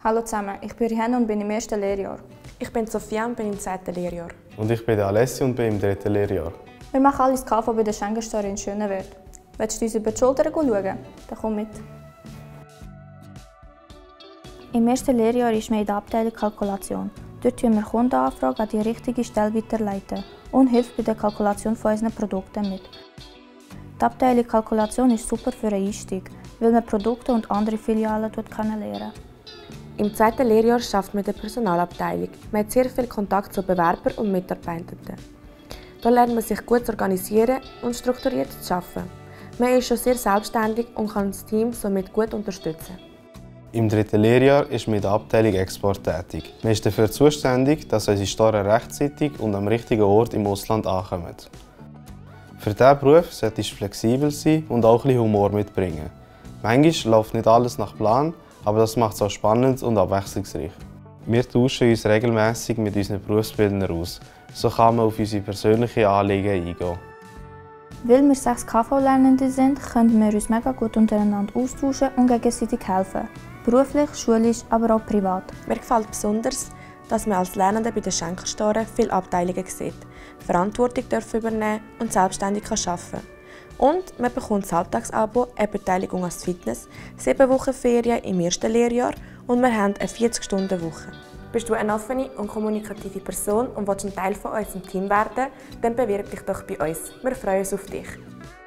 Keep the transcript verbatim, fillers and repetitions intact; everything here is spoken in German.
Hallo zusammen, ich bin Rihanna und bin im ersten Lehrjahr. Ich bin Sophia und bin im zweiten Lehrjahr. Und ich bin Alessi und bin im dritten Lehrjahr. Wir machen alle das K V bei der Schenkenstore in Schönewert. Willst du uns über die Schulter schauen? Dann komm mit. Im ersten Lehrjahr ist man in der Abteilung Kalkulation. Dort leiten wir Kundenanfragen an die richtige Stelle weiterleiten und hilft bei der Kalkulation von unseren Produkten mit. Die Abteilung Kalkulation ist super für einen Einstieg, weil man Produkte und andere Filialen lernen kann. Im zweiten Lehrjahr arbeitet man in der Personalabteilung. Man hat sehr viel Kontakt zu Bewerbern und Mitarbeitenden. Hier lernt man sich gut zu organisieren und strukturiert zu arbeiten. Man ist schon sehr selbstständig und kann das Team somit gut unterstützen. Im dritten Lehrjahr ist man in der Abteilung Export tätig. Man ist dafür zuständig, dass unsere Store rechtzeitig und am richtigen Ort im Ausland ankommen. Für diesen Beruf solltest du flexibel sein und auch ein bisschen Humor mitbringen. Manchmal läuft nicht alles nach Plan, aber das macht es auch spannend und abwechslungsreich. Wir tauschen uns regelmässig mit unseren Berufsbildnern aus. So kann man auf unsere persönlichen Anliegen eingehen. Weil wir sechs K V-Lernende sind, können wir uns mega gut untereinander austauschen und gegenseitig helfen. Beruflich, schulisch, aber auch privat. Mir gefällt besonders, dass man als Lernende bei den Schenkenstoren viele Abteilungen sieht, Verantwortung übernehmen und selbstständig arbeiten kann. Und man bekommt das Alltagsabo, eine Beteiligung ans Fitness, sieben Wochen Ferien im ersten Lehrjahr und wir haben eine vierzig-Stunden-Woche. Bist du eine offene und kommunikative Person und willst ein Teil von unserem Team werden, dann bewirb dich doch bei uns. Wir freuen uns auf dich.